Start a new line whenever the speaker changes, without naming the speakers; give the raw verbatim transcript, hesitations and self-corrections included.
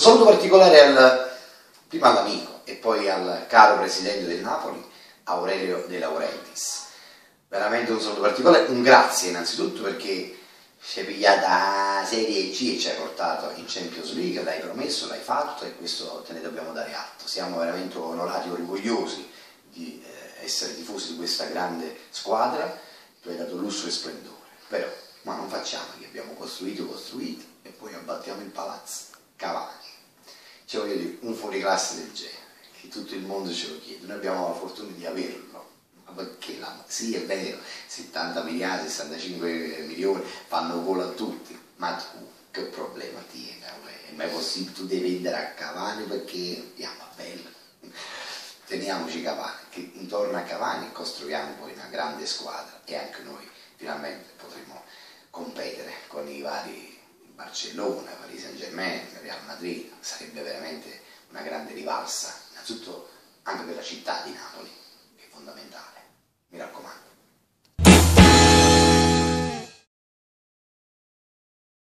saluto particolare al, prima all'amico e poi al caro presidente del Napoli, Aurelio De Laurentiis. Veramente un saluto particolare, un grazie innanzitutto perché ci hai pigliata la Serie C e ci hai portato in Champions League, l'hai promesso, l'hai fatto e questo te ne dobbiamo dare atto. Siamo veramente onorati e orgogliosi di eh, essere tifosi di questa grande squadra, tu hai dato lusso e splendore, però ma non facciamo che abbiamo costruito, costruito e poi abbattiamo il palazzo. Cavani, cioè voglio dire, un fuoriclasse del genere, che tutto il mondo ce lo chiede, noi abbiamo la fortuna di averlo, ma perché la... Sì, è vero, settanta miliardi, sessantacinque milioni fanno gol a tutti, ma tu che problema tieni? È mai possibile, tu devi vendere a Cavani perché, yeah, va bene, teniamoci Cavani, che intorno a Cavani costruiamo poi una grande squadra e anche noi finalmente potremo competere con i vari Barcellona, Paris Saint-Germain, Real Madrid. Sarebbe veramente una grande rivalsa, innanzitutto anche per la città di Napoli, che è fondamentale, mi raccomando.